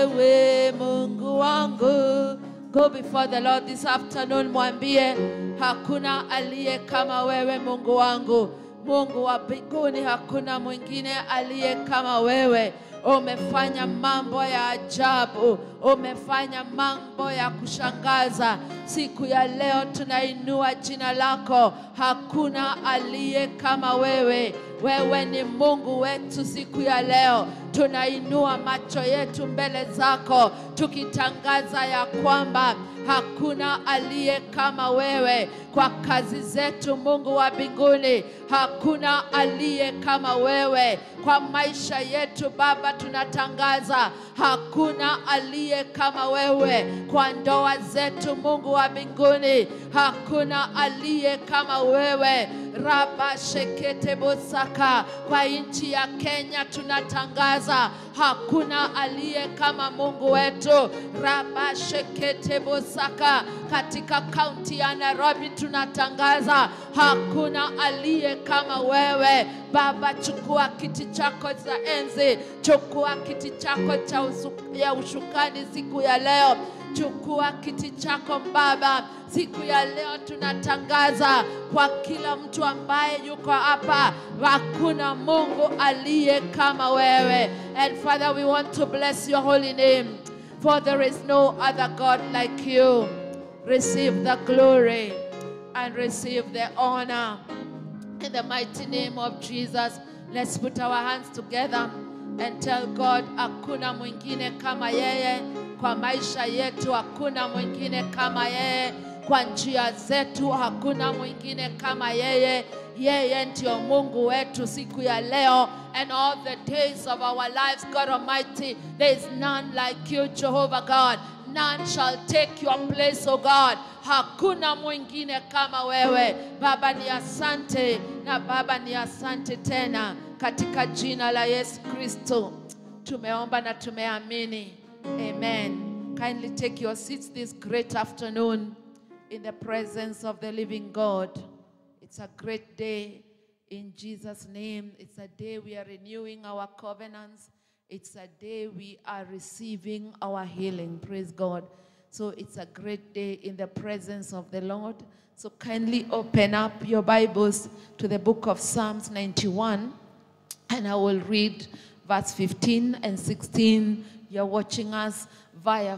wewe Mungu wangu. Go before the Lord this afternoon, mwambie hakuna aliye kama wewe Mungu wangu. Mungu wa mbinguni, hakuna mwingine aliye kama wewe. Umefanya mambo ya ajabu, umefanya mambo ya kushangaza. Siku ya leo tunainua jina lako. Hakuna aliye kama wewe. Wewe ni Mungu wetu. Siku ya leo tunainua macho yetu mbele zako, tukitangaza ya kwamba hakuna aliye kama wewe. Kwa kazi zetu Mungu wa mbinguni, hakuna aliye kama wewe. Kwa maisha yetu Baba tunatangaza hakuna aliye kama wewe. Kwa ndoa zetu Mungu wa mbinguni, hakuna aliye kama wewe. Raba shekete bosaka. Kwa nchi ya Kenya tunatangaza hakuna aliye kama Mungu wetu. Raba shekete bosaka. Katika kaunti ya Nairobi tunatangaza hakuna aliye kama wewe. Baba, chukua kiti chako cha enzi, chukua kiti chako ya ushukani siku ya leo. Chukua kiti chako Baba. Siku ya leo tunatangaza kwa kila mtu ambaye yuko hapa, hakuna Mungu aliye kama wewe. And Father, we want to bless your holy name, for there is no other God like you. Receive the glory and receive the honor. In the mighty name of Jesus, let's put our hands together and tell God, hakuna mwingine kama yeye. Kwa maisha yetu hakuna mwingine kama yeye. Kwa njia zetu hakuna mwingine kama yeye. Yeye ndio Mungu wetu siku ya leo. And all the days of our lives, God Almighty, there is none like you, Jehovah God. None shall take your place, oh God. Hakuna mwingine kama wewe. Baba ni asante, na Baba ni asante tena. Katika jina la Yesu Kristo tumeomba na tumeamini. Amen. Kindly take your seats this great afternoon in the presence of the living God. It's a great day in Jesus' name. It's a day we are renewing our covenants. It's a day we are receiving our healing. Praise God. So it's a great day in the presence of the Lord. So kindly open up your Bibles to the book of Psalms 91. And I will read verse 15 and 16. You're watching us via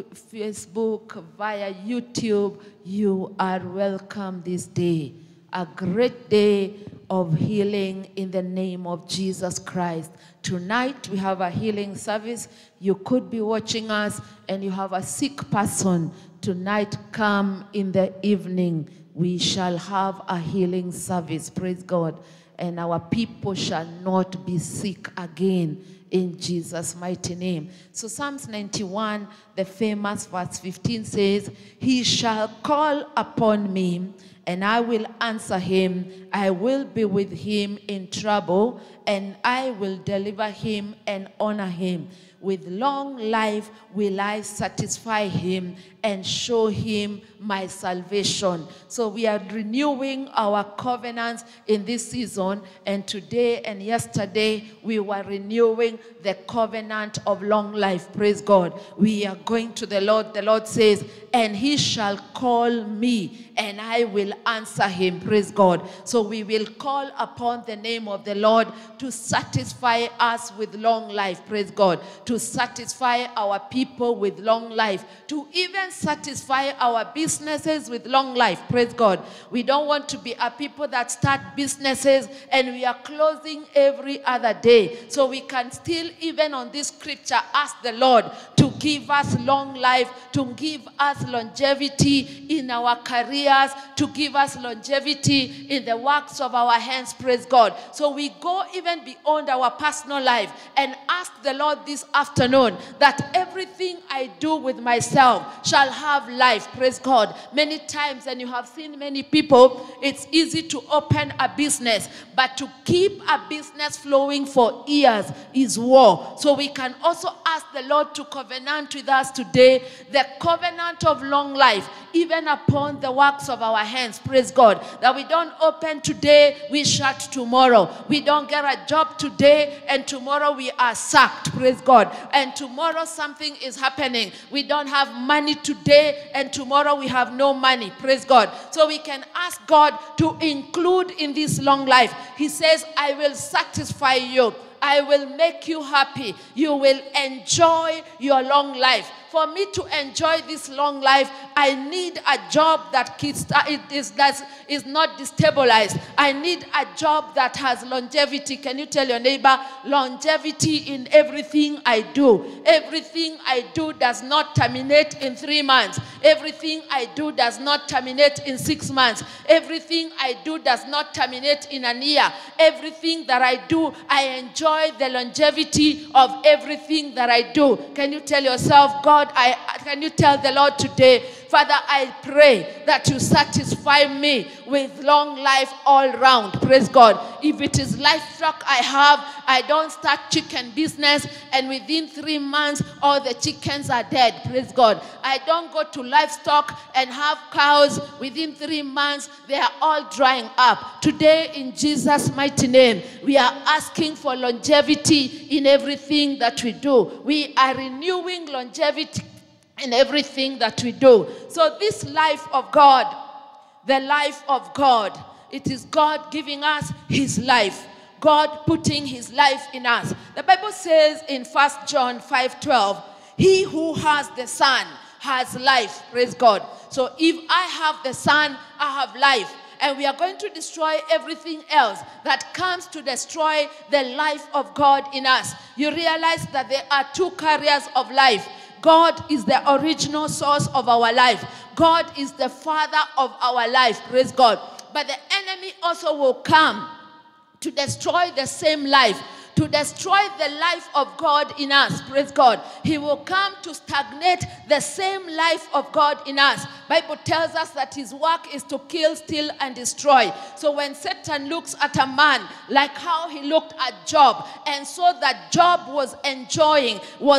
Facebook, via YouTube. You are welcome this day. A great day of healing in the name of Jesus Christ. Tonight we have a healing service. You could be watching us and you have a sick person. Tonight, come in the evening. We shall have a healing service. Praise God. And our people shall not be sick again in Jesus' mighty name. So Psalms 91, the famous verse 15 says, He shall call upon me, and I will answer him. I will be with him in trouble, and I will deliver him and honor him. With long life will I satisfy him and show him my salvation. So we are renewing our covenants in this season, and today and yesterday we were renewing the covenant of long life. Praise God. We are going to the Lord. The Lord says, and he shall call me, and I will answer him. Praise God. So we will call upon the name of the Lord to satisfy us with long life. Praise God. To satisfy our people with long life. To even satisfy our businesses with long life. Praise God. We don't want to be a people that start businesses and we are closing every other day. So we can still, even on this scripture, ask the Lord to give us long life, to give us longevity in our careers, to give us longevity in the works of our hands. Praise God. So we go even beyond our personal life and ask the Lord this afternoon that everything I do with myself shall have life. Praise God. Many times, and you have seen many people, it's easy to open a business, but to keep a business flowing for years is war. So we can also ask ask the Lord to covenant with us today, the covenant of long life, even upon the works of our hands. Praise God. That we don't open today, we shut tomorrow. We don't get a job today, and tomorrow we are sacked. Praise God. And tomorrow something is happening. We don't have money today, and tomorrow we have no money. Praise God. So we can ask God to include in this long life. He says, I will satisfy you. I will make you happy. You will enjoy your long life. For me to enjoy this long life, I need a job that is not destabilized. I need a job that has longevity. Can you tell your neighbor, longevity in everything I do? Everything I do does not terminate in 3 months. Everything I do does not terminate in 6 months. Everything I do does not terminate in a year. Everything that I do, I enjoy the longevity of everything that I do. Can you tell yourself, God, can you tell the Lord today, Father, I pray that you satisfy me with long life all round. Praise God. If it is livestock I don't start chicken business and within 3 months all the chickens are dead. Praise God. I don't go to livestock and have cows. Within 3 months they are all drying up. Today in Jesus' mighty name, we are asking for longevity in everything that we do. We are renewing longevity in everything that we do. So this life of God, the life of God, it is God giving us his life. God putting his life in us. The Bible says in 1 John 5:12, he who has the Son has life. Praise God. So if I have the Son, I have life. And we are going to destroy everything else that comes to destroy the life of God in us. You realize that there are 2 carriers of life. God is the original source of our life. God is the father of our life. Praise God. But the enemy also will come to destroy the same life, to destroy the life of God in us. Praise God. He will come to stagnate the same life of God in us. Bible tells us that his work is to kill, steal, and destroy. So when Satan looks at a man, like how he looked at Job, and saw that Job was enjoying,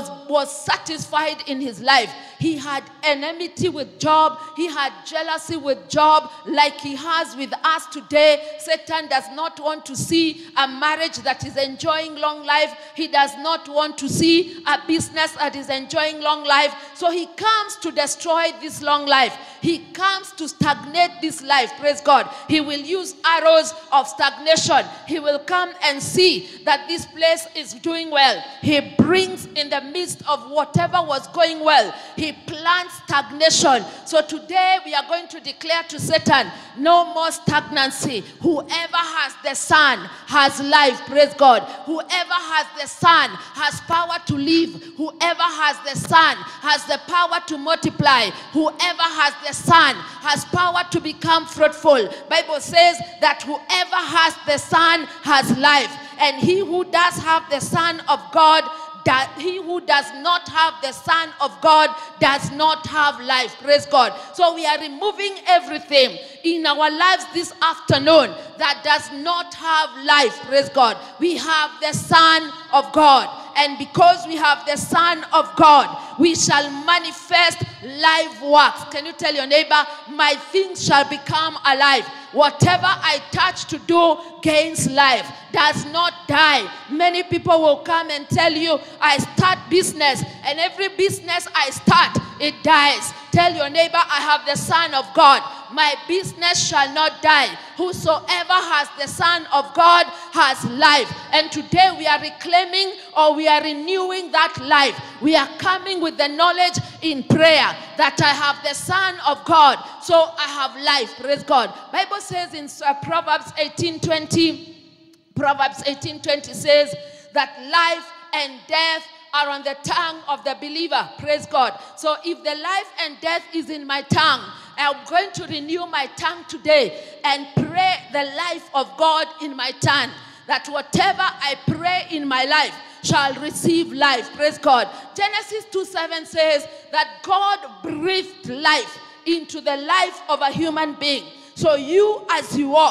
was satisfied in his life, he had enmity with Job. He had jealousy with Job, like he has with us today. Satan does not want to see a marriage that is enjoying long life. He does not want to see a business that is enjoying long life. So he comes to destroy this long life. He comes to stagnate this life. Praise God. He will use arrows of stagnation. He will come and see that this place is doing well. He brings in the midst of whatever was going well, he plants stagnation. So today we are going to declare to Satan, no more stagnancy. Whoever has the Son has life. Praise God. Whoever has the Son has power to live. Whoever has the Son has the power to multiply. Whoever has the Son has power to become fruitful. Bible says that whoever has the Son has life. And he who does have the Son of God, that he who does not have the Son of God does not have life. Praise God. So we are removing everything in our lives this afternoon that does not have life. Praise God. We have the Son of God. And because we have the Son of God, we shall manifest live works. Can you tell your neighbor, my things shall become alive. Whatever I touch to do gains life, does not die. Many people will come and tell you, I start business, and every business I start, it dies. Tell your neighbor, I have the Son of God. My business shall not die. Whosoever has the Son of God has life. And today we are reclaiming, or we are renewing that life. We are coming with the knowledge in prayer that I have the Son of God, so I have life. Praise God. Bible says in Proverbs 18:20, Proverbs 18:20 says that life and death are on the tongue of the believer. Praise God. So if the life and death is in my tongue, I'm going to renew my tongue today and pray the life of God in my tongue, that whatever I pray in my life shall receive life. Praise God. Genesis 2:7 says that God breathed life into the life of a human being. So you, as you walk,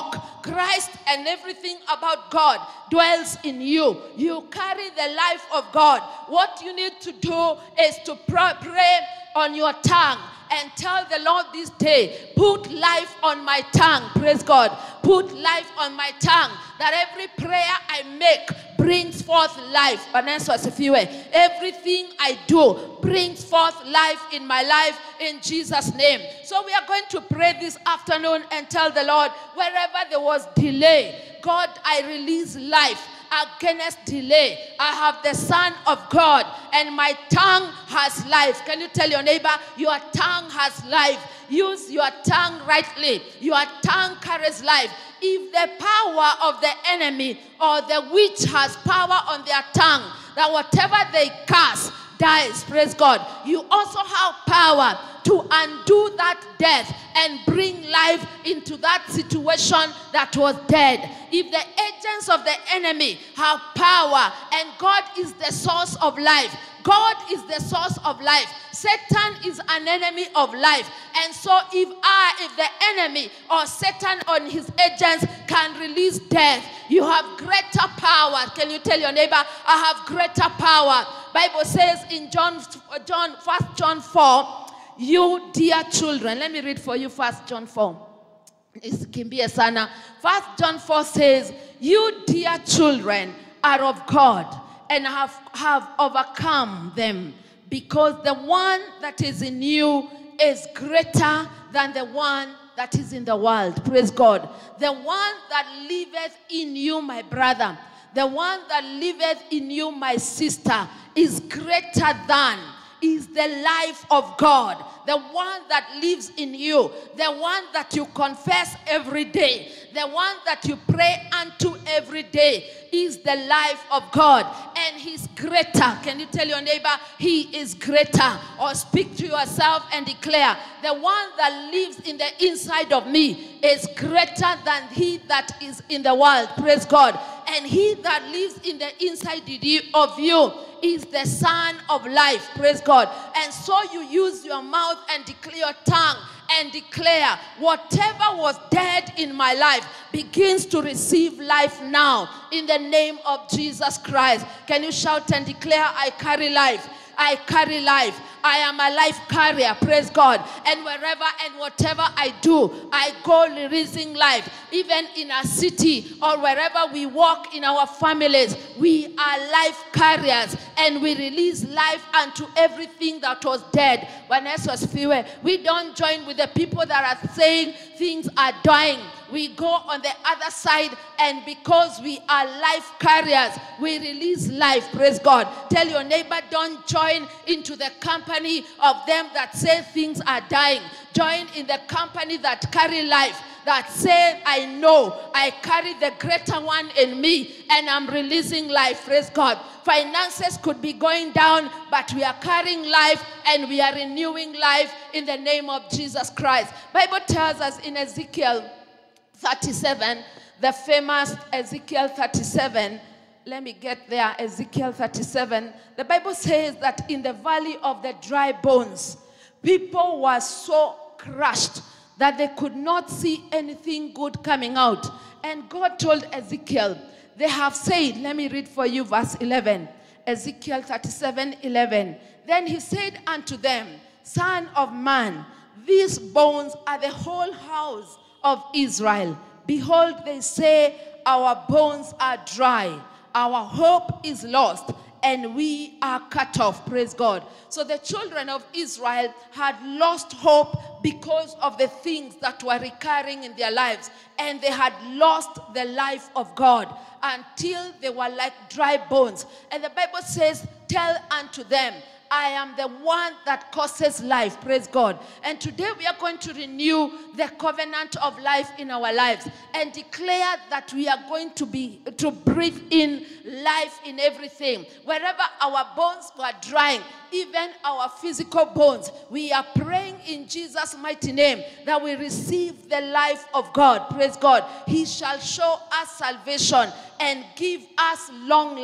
Christ and everything about God dwells in you. You carry the life of God. What you need to do is to pray on your tongue and tell the Lord this day, put life on my tongue. Praise God. Put life on my tongue, that every prayer I make brings forth life. Everything I do brings forth life in my life in Jesus' name. So we are going to pray this afternoon and tell the Lord, wherever there was delay, God, I release life against delay. I have the Son of God and my tongue has life. Can you tell your neighbor, your tongue has life? Use your tongue rightly. Your tongue carries life. If the power of the enemy or the witch has power on their tongue, that whatever they cast dies, praise God, you also have power to undo that death and bring life into that situation that was dead. If the agents of the enemy have power and God is the source of life, God is the source of life. Satan is an enemy of life. And so if the enemy or Satan on his agents can release death, you have greater power. Can you tell your neighbor, I have greater power? Bible says in 1 John 4, you dear children, let me read for you 1 John 4. Kimbie sana. 1 John 4 says, you dear children are of God and have overcome them, because the one that is in you is greater than the one that is in the world. Praise God. The one that liveth in you, my brother, the one that liveth in you, my sister, is greater than, is the life of God. The one that lives in you, the one that you confess every day, the one that you pray unto every day, is the life of God. And he's greater. Can you tell your neighbor, he is greater? Or speak to yourself and declare, the one that lives in the inside of me is greater than he that is in the world. Praise God. And he that lives in the inside of you is the Son of life. Praise God. And so you use your mouth and declare your tongue and declare, whatever was dead in my life begins to receive life now in the name of Jesus Christ. Can you shout and declare, I carry life? I carry life. I am a life carrier, praise God. And wherever and whatever I do, I go releasing life. Even in a city or wherever we walk in our families, we are life carriers and we release life unto everything that was dead. We don't join with the people that are saying things are dying. We go on the other side, and because we are life carriers, we release life. Praise God. Tell your neighbor, don't join into the company of them that say things are dying. Join in the company that carry life, that say, I know I carry the greater one in me and I'm releasing life. Praise God. Finances could be going down, but we are carrying life and we are renewing life in the name of Jesus Christ. Bible tells us in Ezekiel 37, the famous Ezekiel 37. Let me get there. Ezekiel 37. The Bible says that in the valley of the dry bones, people were so crushed that they could not see anything good coming out. And God told Ezekiel, they have said, let me read for you verse 11. Ezekiel 37:11. Then he said unto them, Son of man, these bones are the whole house of Israel. Behold, they say, our bones are dry, our hope is lost, and we are cut off. Praise God. So the children of Israel had lost hope because of the things that were recurring in their lives, and they had lost the life of God until they were like dry bones. And the Bible says, tell unto them, I am the one that causes life. Praise God. And today we are going to renew the covenant of life in our lives and declare that we are going to breathe in life in everything. Wherever our bones were drying, even our physical bones, we are praying in Jesus' mighty name that we receive the life of God. Praise God. He shall show us salvation and give us long life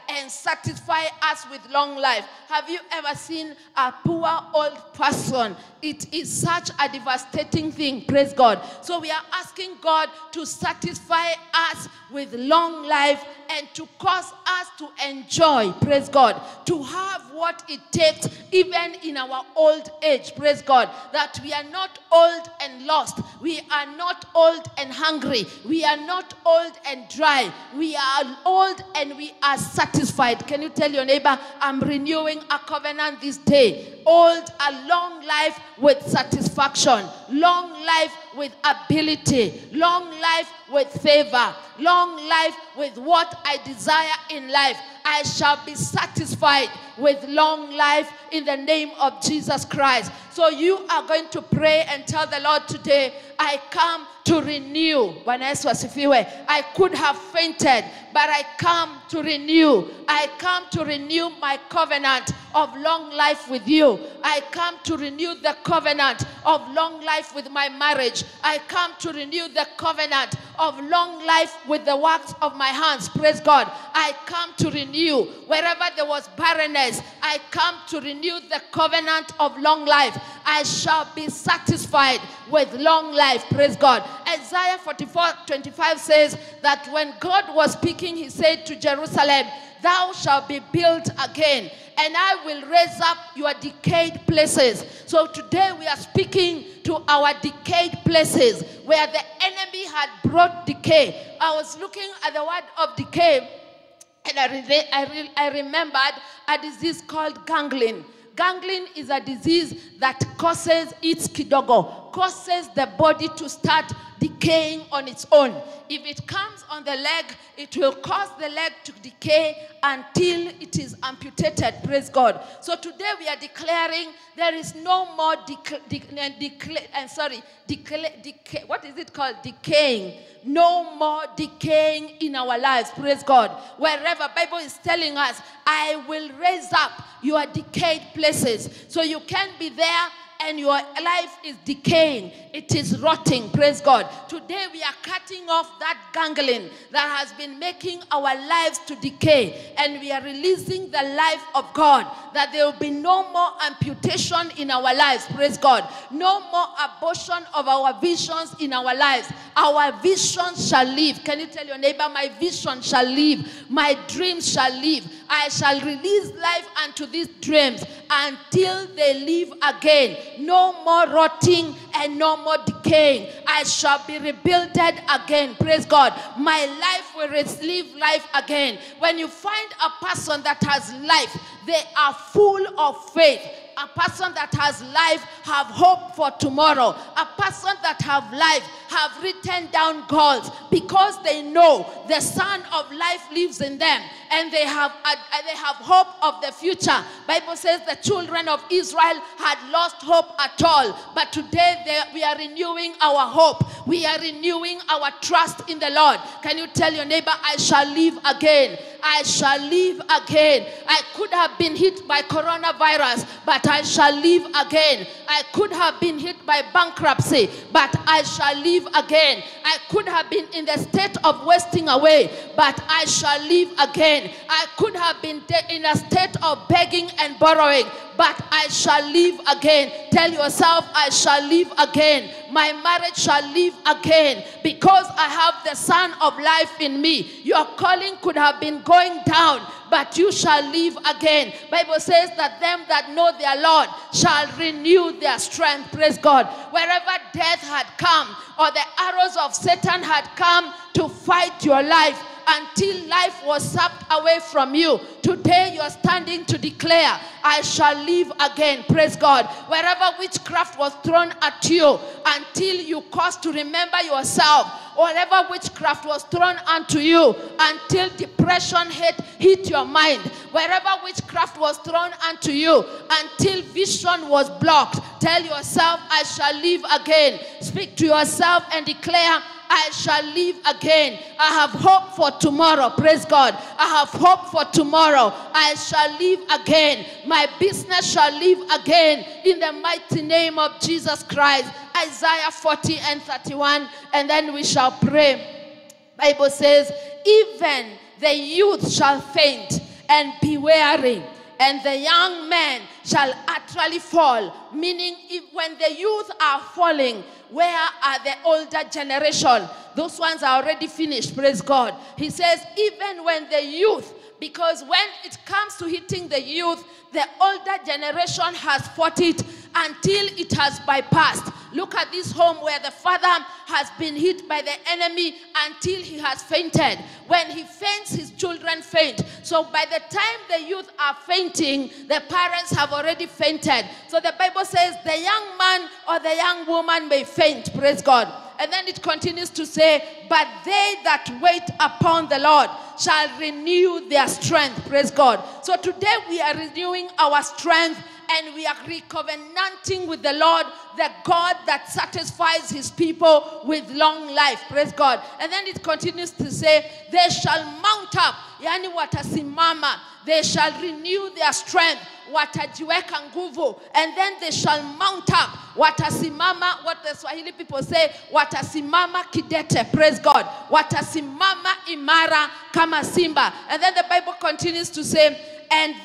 and satisfy us with long life. Have you ever seen a poor old person? It is such a devastating thing, praise God. So we are asking God to satisfy us with long life and to cause us to enjoy, praise God, to have what it takes even in our old age, praise God, that we are not old and lost, we are not old and hungry, we are not old and dry, we are old and we are satisfied. Can you tell your neighbor, I'm renewing a covenant this day? Old, a long life with satisfaction, long life with ability, long life with favor, long life with what I desire in life. I shall be satisfied with long life in the name of Jesus Christ. So you are going to pray and tell the Lord today, I come to renew. I could have fainted, but I come to renew. I come to renew my covenant of long life with you. I come to renew the covenant of long life with my marriage. I come to renew the covenant of long life with the works of my hands. Praise God. I come to renew. Wherever there was barrenness, I come to renew the covenant of long life. I shall be satisfied with long life. Praise God. Isaiah 44:25 says that when God was speaking, he said to Jerusalem, thou shalt be built again, and I will raise up your decayed places. So today we are speaking to our decayed places where the enemy had brought decay. I was looking at the word of decay, and I remembered a disease called gangrene. Gangrene is a disease that causes the body to start decaying on its own. If it comes on the leg, it will cause the leg to decay until it is amputated. Praise God. So today we are declaring there is no more decaying. No more decaying in our lives. Praise God. Wherever Bible is telling us, I will raise up your decayed places. So you can be there and your life is decaying. It is rotting. Praise God. Today we are cutting off that gangrene that has been making our lives to decay. And we are releasing the life of God. That there will be no more amputation in our lives. Praise God. No more abortion of our visions in our lives. Our visions shall live. Can you tell your neighbor, my vision shall live. My dreams shall live. I shall release life unto these dreams until they live again. No more rotting and no more decaying. I shall be rebuilded again. Praise God. My life will receive life again. When you find a person that has life, they are full of faith. A person that has life have hope for tomorrow. A person that have life have written down goals because they know the Son of Life lives in them and they have hope of the future. Bible says the children of Israel had lost hope at all, but today we are renewing our hope. We are renewing our trust in the Lord. Can you tell your neighbor, I shall live again. I shall live again. I could have been hit by coronavirus, but I shall live again. I could have been hit by bankruptcy, but I shall live again. I could have been in the state of wasting away, but I shall live again. I could have been in a state of begging and borrowing, but I shall live again. Tell yourself, I shall live again. My marriage shall live again because I have the Son of Life in me. Your calling could have been going down, but you shall live again. Bible says that them that know their Lord shall renew their strength. Praise God. Wherever death had come or the arrows of Satan had come to fight your life, until life was sapped away from you, today you are standing to declare, I shall live again. Praise God. Wherever witchcraft was thrown at you, until you caused to remember yourself, whatever witchcraft was thrown unto you, until depression hit your mind, wherever witchcraft was thrown unto you, until vision was blocked, tell yourself, I shall live again. Speak to yourself and declare, I shall live again. I have hope for tomorrow. Praise God. I have hope for tomorrow. I shall live again. My business shall live again in the mighty name of Jesus Christ. Isaiah 40:31, and then we shall pray. Bible says, even the youth shall faint and be weary. And the young men shall utterly fall. Meaning, when the youth are falling, where are the older generation? Those ones are already finished, praise God. He says, even when the youth, because when it comes to hitting the youth, the older generation has fought it until it has bypassed. Look at this home where the father has been hit by the enemy until he has fainted. When he faints, his children faint. So by the time the youth are fainting, the parents have already fainted. So the Bible says the young man or the young woman may faint, praise God. And then it continues to say, but they that wait upon the Lord shall renew their strength, praise God. So today we are renewing our strength, and we are recovenanting with the Lord, the God that satisfies his people with long life. Praise God. And then it continues to say, they shall mount up. Yani watasimama. They shall renew their strength. Watajiweka nguvu. And then they shall mount up. Watasimama, what the Swahili people say, watasimama kidete. Praise God. Watasimama imara kama simba. And then the Bible continues to say, and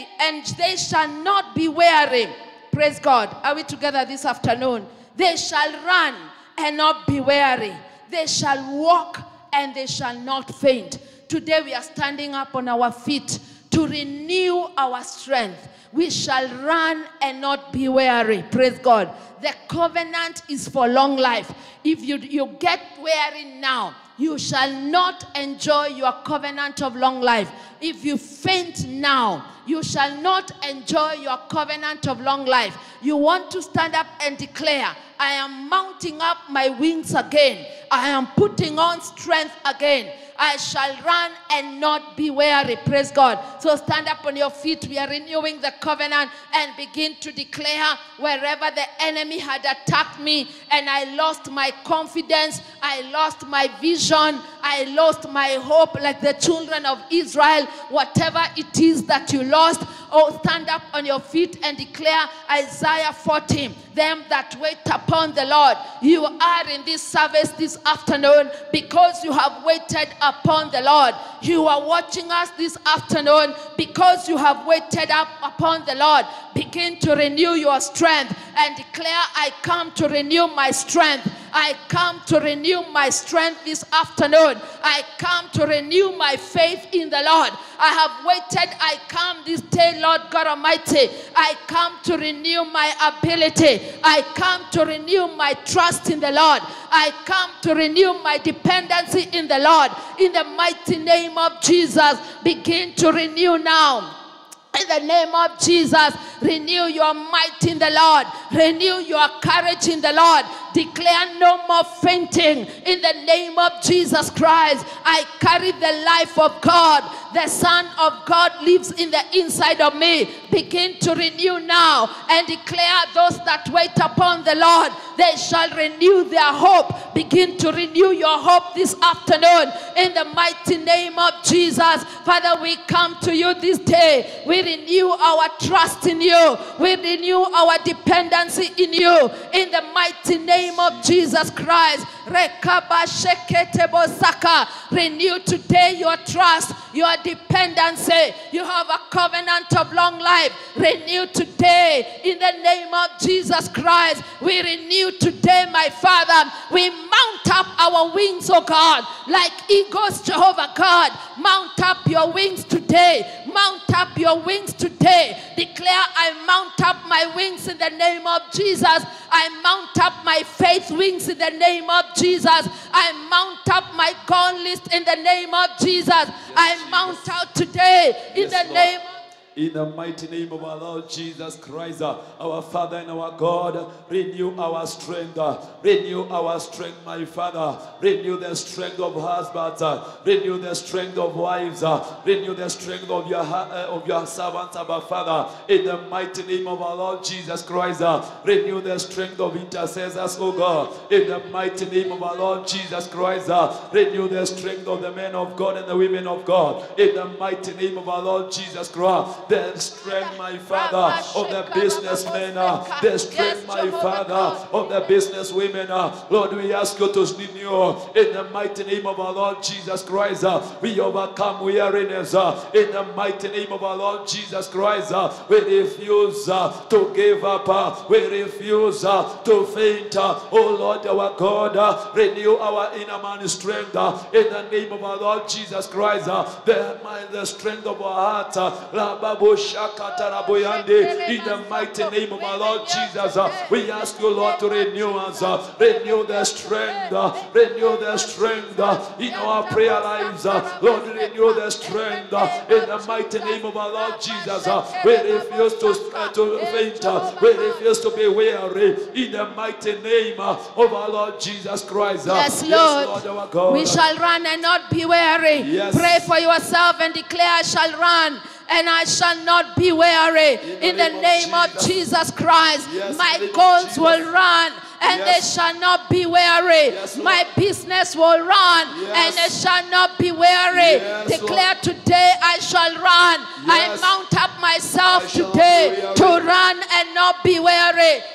they shall not be weary. Praise God. Are we together this afternoon? They shall run and not be weary. They shall walk and they shall not faint. Today we are standing up on our feet to renew our strength. We shall run and not be weary. Praise God. The covenant is for long life. If you get weary now, you shall not enjoy your covenant of long life. If you faint now, you shall not enjoy your covenant of long life. You want to stand up and declare, I am mounting up my wings again. I am putting on strength again. I shall run and not be weary. Praise God. So stand up on your feet. We are renewing the covenant and begin to declare, wherever the enemy had attacked me and I lost my confidence, I lost my vision, I lost my hope, like the children of Israel, whatever it is that you lost, oh, stand up on your feet and declare Isaiah 40, them that wait upon the Lord. You are in this service this afternoon because you have waited upon the Lord. You are watching us this afternoon because you have waited up upon the Lord. Begin to renew your strength and declare, I come to renew my strength. I come to renew my strength this afternoon. I come to renew my faith in the Lord. I have waited. I come this day, Lord God Almighty. I come to renew my ability. I come to renew my trust in the Lord. I come to renew my dependency in the Lord. In the mighty name of Jesus, begin to renew now. In the name of Jesus, renew your might in the Lord. Renew your courage in the Lord. Declare no more fainting. In the name of Jesus Christ, I carry the life of God. The Son of God lives in the inside of me. Begin to renew now and declare, those that wait upon the Lord, they shall renew their hope. Begin to renew your hope this afternoon. In the mighty name of Jesus, Father, we come to you this day. We renew our trust in you. We renew our dependency in you. In the mighty name of Jesus Christ. Renew today your trust, your dependency. You have a covenant of long life. Renew today in the name of Jesus Christ. We renew today, my Father. We mount up our wings, oh God, like eagles, Jehovah God. Mount up your wings today. Mount up your wings today. Declare, I mount up my wings in the name of Jesus. I mount up my faith wings in the name of Jesus. I mount up my gone list in the name of Jesus. I mount out today in the name of in the mighty name of our Lord Jesus Christ, our Father and our God, renew our strength. Renew our strength, my Father. Renew the strength of husbands. Renew the strength of wives. Renew the strength of your servants, our Father. In the mighty name of our Lord Jesus Christ, renew the strength of intercessors, O God. In the mighty name of our Lord Jesus Christ, renew the strength of the men of God and the women of God. In the mighty name of our Lord Jesus Christ. the strength, my Father, of the businessmen, the strength, my Father, of the businesswomen. Lord, we ask you to renew in the mighty name of our Lord Jesus Christ. We overcome weariness in the mighty name of our Lord Jesus Christ. We refuse to give up. We refuse to faint. Oh Lord, our God, renew our inner man strength in the name of our Lord Jesus Christ. The strength of our heart. In the mighty name of our Lord Jesus, we ask you, Lord, to renew us. Renew the strength. Renew the strength in our prayer lives. Lord, renew the strength in the mighty name of our Lord Jesus. We refuse to faint. We refuse to be weary in the mighty name of our Lord Jesus Christ. Yes, Lord. Our God. We shall run and not be weary. Yes. Pray for yourself and declare, I shall run and I shall not be weary. In the name of Jesus Christ, Yes, my goals will run and Yes. they shall not be weary. Yes, Lord. My business will run and they shall not be weary. Yes, Declare today, I shall run. I Yes. mount up myself I shall not today be weary. to run and not be weary.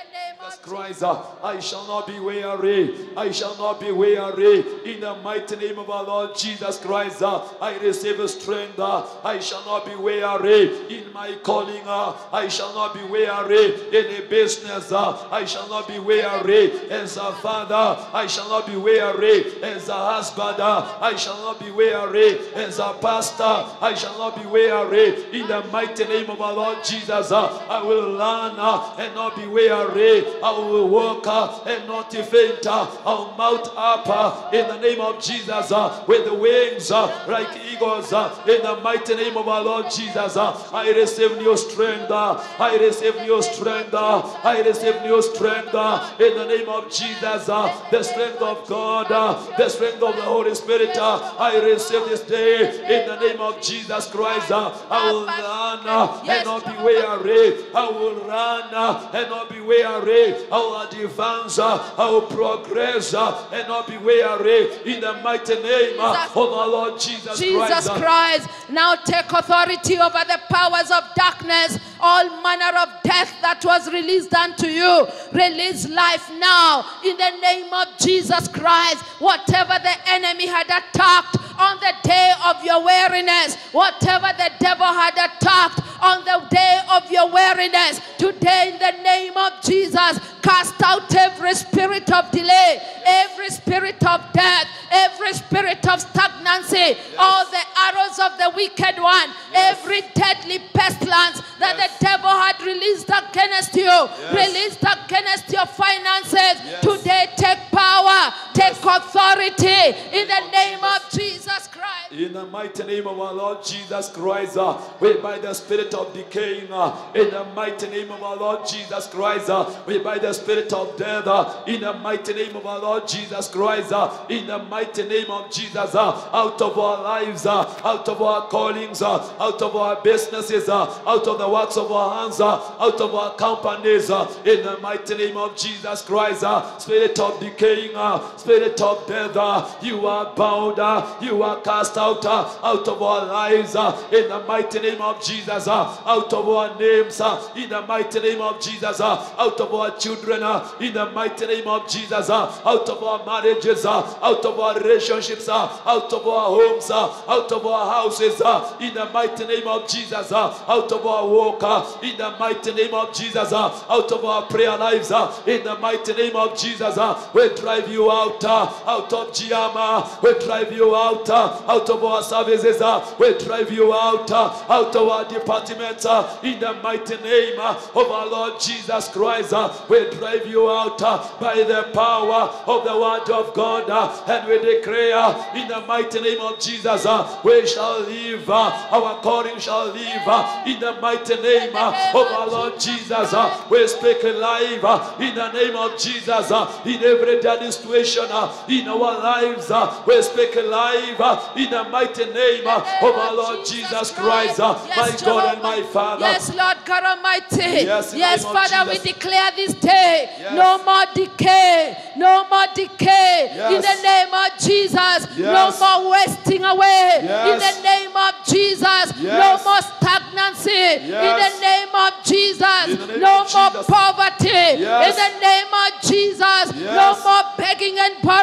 Christ, I shall not be weary. I shall not be weary. In the mighty name of our Lord Jesus Christ, I receive strength. I shall not be weary in my calling. I shall not be weary in a business. I shall not be weary as a father. I shall not be weary as a husband. I shall not be weary as a pastor. I shall not be weary in the mighty name of our Lord Jesus. I will learn and not be weary. I will walk and not faint. I'll mount up in the name of Jesus with the wings like eagles in the mighty name of our Lord Jesus. I receive new strength. I receive new strength. I receive new strength in the name of Jesus. The strength of God, the strength of the Holy Spirit. I receive this day in the name of Jesus Christ. I will run and not be weary. I will run and not be weary. I will advance. I will progress and not be weary in the mighty name of our Lord Jesus Christ. Now take authority over the powers of darkness, all manner of death that was released unto you. Release life now in the name of Jesus Christ. Whatever the enemy had attacked on the day of your weariness, whatever the devil had attacked on the day of your weariness, today in the name of Jesus, cast out every spirit of delay, every spirit of death, every spirit of stagnancy, all the arrows of the wicked one, every deadly pestilence that the devil had released against you, released against your finances. Today take power, take authority in the name of Jesus Christ. In the mighty name of our Lord Jesus Christ, we by the spirit of decaying, in the mighty name of our Lord Jesus Christ, we by the spirit of death, in the mighty name of our Lord Jesus Christ, in the mighty name of Jesus, out of our lives, out of our callings, out of our businesses, out of the works of our hands, out of our companies, in the mighty name of Jesus Christ, spirit of decaying, spirit of death, you are bound, you are cast out of our lives, in the mighty name of Jesus, out of our names, in the mighty name of Jesus, out of our children, in the mighty name of Jesus, out of our marriages, out of our relationships, out of our homes, out of our houses, in the mighty name of Jesus, out of our walk, in the mighty name of Jesus, out of our prayer lives, in the mighty name of Jesus, we drive you out of Giama, we drive you out of our services, we drive you out of our departments, in the mighty name of our Lord Jesus Christ, we drive you out by the power of the word of God, and we declare in the mighty name of Jesus, we shall live, our calling shall live, in the mighty name of our Lord Jesus. We speak life in the name of Jesus, in every daily situation in our lives, we speak life in the mighty name of our Lord Jesus Christ, my God and my Father. Yes, Lord God Almighty. Yes, Father, we Jesus. declare this day, Yes. no more decay, no more decay, Yes. in the name of Jesus, Yes. no more wasting away, Yes. in the name of Jesus, Yes. no more stagnancy,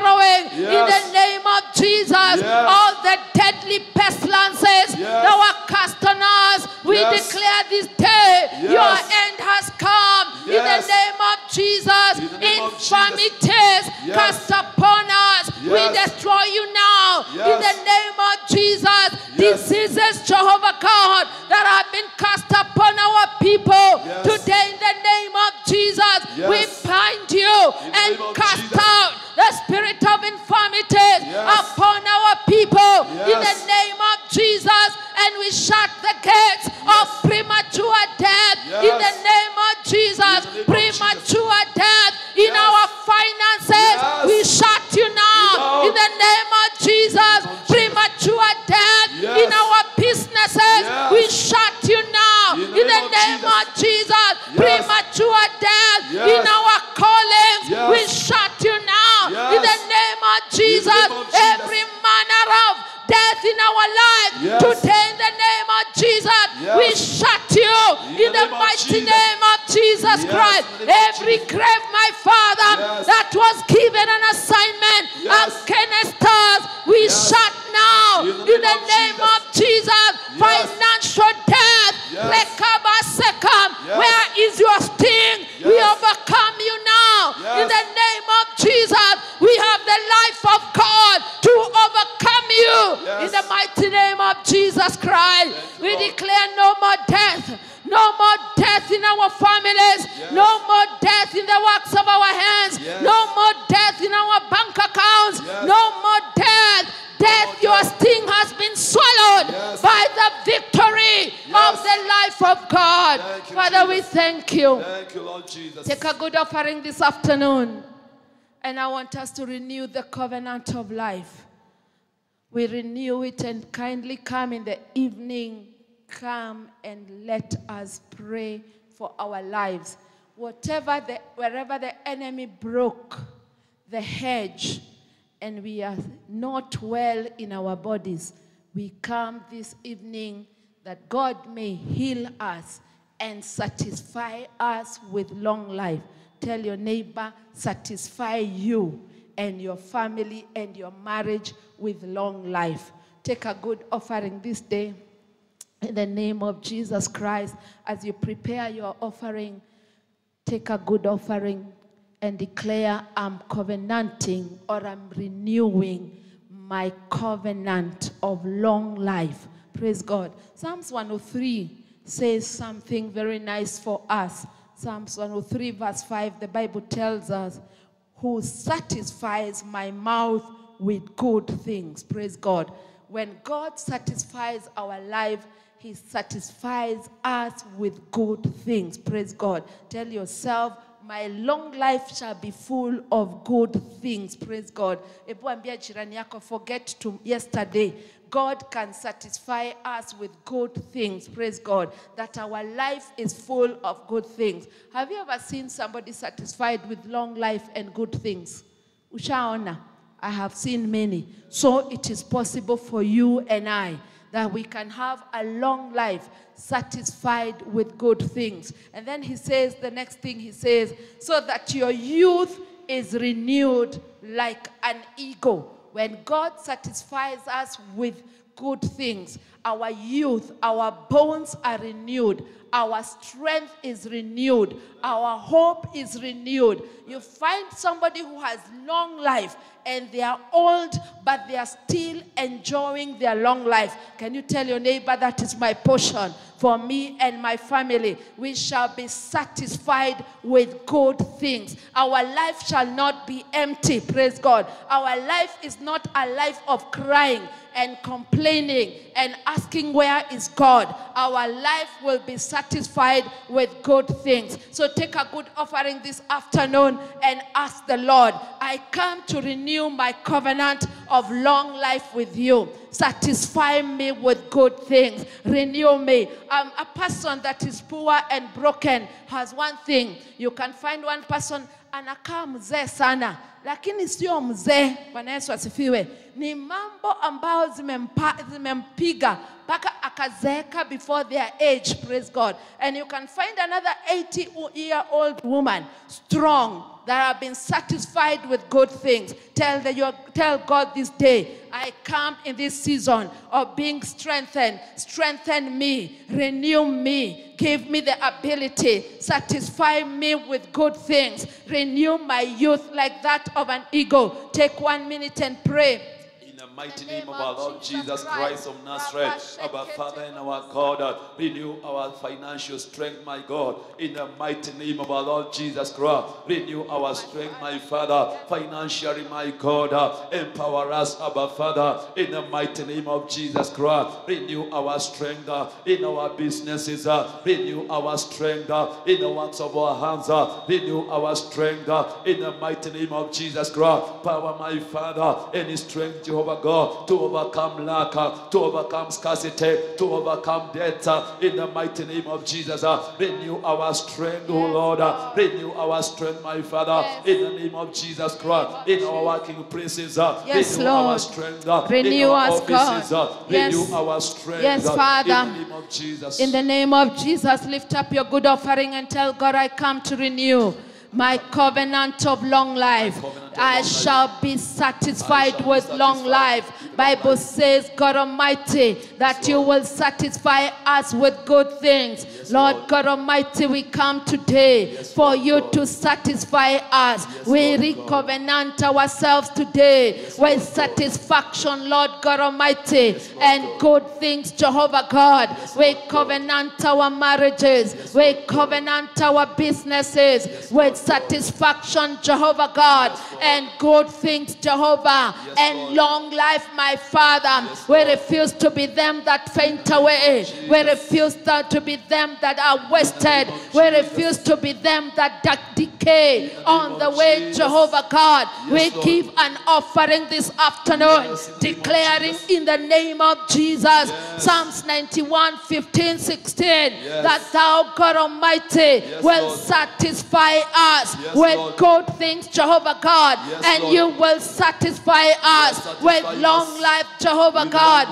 sorrowing. Yes. In the name of Jesus, Yes. all the deadly pestilences Yes. that were cast on us, we Yes. declare this day, Yes. your end has come. In the Yes. name of Jesus, In the name of Jesus. infirmities Yes. cast upon us, we Yes. destroy you now. Yes. In the name of Jesus, diseases, Jehovah God, that have been cast upon our people, Yes. today in the name of Jesus, Yes. we bind you In the and name of cast Jesus. out the spirit of infirmities Yes. upon our people. In the Yes. name of Jesus, and we shut the gates of premature death. Yes. In the name of Jesus, In the name of premature death in Yes. our finances, Yes. we shut you now. Out. In the name of Jesus, premature death Yes. in our businesses, Yes. we shut you now. In In the the name of Jesus, Yes. premature death Yes. in our callings, Yes. we shut you now. Yes. In the name of Jesus, name of Jesus. every manner of death in our life, Yes. today in the name of Jesus, Yes. we shut you. In the name of mighty Jesus. name of Jesus Yes, Christ, in the name of every Jesus. grave, my Father, Yes. that was given an assignment Yes. against us, we Yes. shut now. In In the name Jesus. of Jesus, Yes. financial death, Yes. Rekabasekam, Yes. where is your sting? We Yes. overcome you now. Yes. In the name of Jesus, we have the life of God to overcome you. Yes. In the mighty name of Jesus Christ, Thank you, we Lord. declare no more death. No more death in our families. Yes. No more death in the works of our hands. Yes. No more death in our bank accounts. Yes. No more death. Death, more your death. sting has been swallowed Yes. by the victory Yes. of the life of God. Thank you, Father, we Jesus. thank you. Thank you, Lord Jesus. Take a good offering this afternoon. And I want us to renew the covenant of life. We renew it, and kindly come in the evening. Come and let us pray for our lives. Wherever the enemy broke the hedge and we are not well in our bodies, we come this evening that God may heal us and satisfy us with long life. Tell your neighbor, satisfy you and your family and your marriage with long life. Take a good offering this day. In the name of Jesus Christ, as you prepare your offering, take a good offering and declare, I'm covenanting, or I'm renewing my covenant of long life. Praise God. Psalms 103 says something very nice for us. Psalms 103 verse 5, the Bible tells us, who satisfies my mouth with good things. Praise God. When God satisfies our life, He satisfies us with good things. Praise God. Tell yourself, my long life shall be full of good things. Praise God. Ebu ambia jirani yako, forget to yesterday. God can satisfy us with good things. Praise God. That our life is full of good things. Have you ever seen somebody satisfied with long life and good things? Ushaona? I have seen many. So it is possible for you and I that we can have a long life satisfied with good things. And then he says, the next thing he says, so that your youth is renewed like an eagle. When God satisfies us with good things, our youth, our bones are renewed. Our strength is renewed. Our hope is renewed. You find somebody who has long life and they are old, but they are still enjoying their long life. Can you tell your neighbor, that is my portion for me and my family? We shall be satisfied with good things. Our life shall not be empty. Praise God. Our life is not a life of crying and complaining and asking where is God. Our life will be satisfied with good things. So take a good offering this afternoon and ask the Lord, I come to renew my covenant of long life with you. Satisfy me with good things. Renew me. A person that is poor and broken has one thing. You can find one person anakaa mzee sana, lakini sio mzee. Bwana Yesu asifiwe. Ni mambo ambao zimempiga mpaka wakazeka before their age, praise God. And you can find another 80-year-old woman, strong, that have been satisfied with good things. Tell God this day, I come in this season of being strengthened. Strengthen me, renew me, give me the ability, satisfy me with good things, renew my youth like that of an eagle. Take 1 minute and pray. In the mighty name of our Lord Jesus Christ of Nazareth, our Father and our God, renew our financial strength, my God. In the mighty name of our Lord Jesus Christ, renew our strength, my Father, financially, my God. Empower us, our Father, in the mighty name of Jesus Christ. Renew our strength in our businesses, renew our strength in the works of our hands, renew our strength in the mighty name of Jesus Christ. Power, my Father, any strength, Jehovah God, to overcome lack, to overcome scarcity, to overcome death, in the mighty name of Jesus. Renew our strength, O Lord. Renew our strength, my Father, in the name of Jesus Christ. In our working places, renew our strength. Renew us, offices, God. renew our strength. Yes, Father. In the name of Jesus. In the name of Jesus, lift up your good offering and tell God, I come to renew my covenant of long life. I shall be satisfied with long life. Bible says, God Almighty, that you will satisfy us with good things. Lord God Almighty, we come today for you to satisfy us. We recovenant ourselves today with satisfaction, Lord God Almighty, and good things, Jehovah God. We covenant our marriages. We covenant our businesses with satisfaction, Jehovah God, and good things, Jehovah, and long life, my Father. We refuse to be them that faint away. We refuse to be them that are wasted. We refuse to be them that decay on the way, Jehovah God. We give an offering this afternoon, declaring in the name of Jesus, Psalms 91, 15, 16, that thou, God Almighty, will satisfy us with good things, Jehovah God, and you will satisfy us with long life, Jehovah God.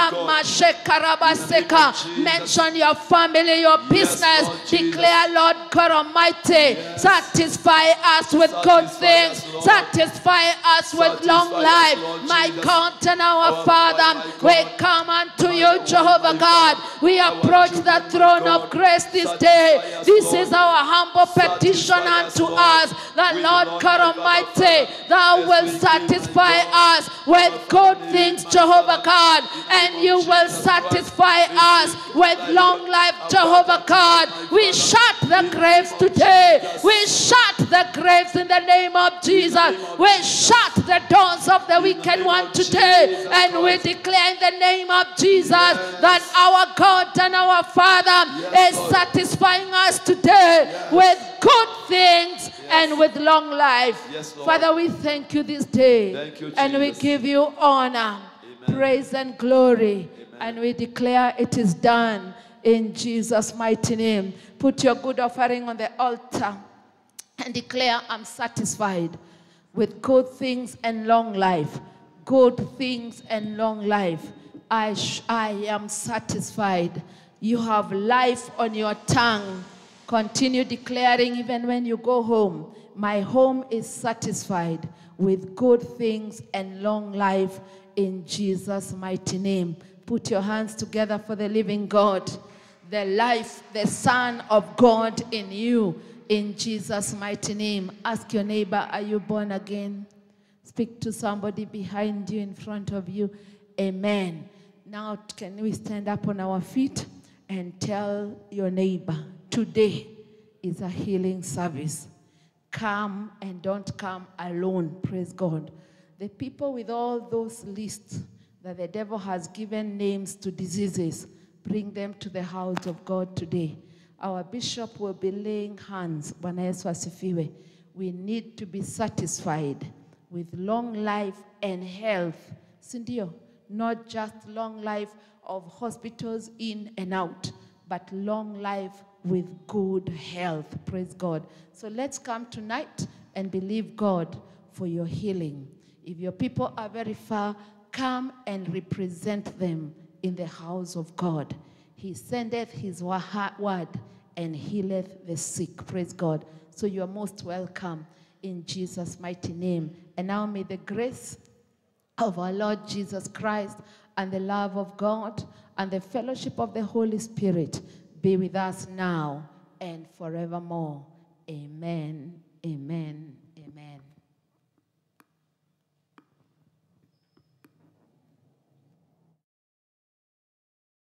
Mention your family, your business. Declare, Lord God Almighty, satisfy us with good things. Satisfy us with long life. My God and our Father, we come unto you, Jehovah God. We approach the throne of grace this day. This is our humble petition unto us, that Lord God Almighty, thou will satisfy us with good things, Jehovah God, and you will satisfy us with long life, Jehovah God. We shut the graves today. We shut the graves in the name of Jesus. We shut the doors of the wicked one today, and we declare in the name of Jesus that our God and our Father is satisfying us today with good things and with long life. Father, we thank you this day, and we give you honor, praise and glory, and we declare it is done in Jesus' mighty name. Put your good offering on the altar and declare, I'm satisfied with good things and long life. Good things and long life. I am satisfied. You have life on your tongue. Continue declaring even when you go home. My home is satisfied with good things and long life in Jesus' mighty name. Put your hands together for the living God, the life, the Son of God in you, in Jesus' mighty name. Ask your neighbor, are you born again? Speak to somebody behind you, in front of you. Amen. Now, can we stand up on our feet and tell your neighbor, today is a healing service. Come, and don't come alone. Praise God. The people with all those lists that the devil has given names to diseases, bring them to the house of God today. Our bishop will be laying hands. Bwana Yesu asifiwe. We need to be satisfied with long life and health. Sindio, not just long life of hospitals in and out, but long life with good health. Praise God. So let's come tonight and believe God for your healing. If your people are very far, come and represent them in the house of God. He sendeth his word and healeth the sick. Praise God. So you are most welcome in Jesus' mighty name. And now may the grace of our Lord Jesus Christ and the love of God and the fellowship of the Holy Spirit be with us now and forevermore. Amen. Amen. Amen.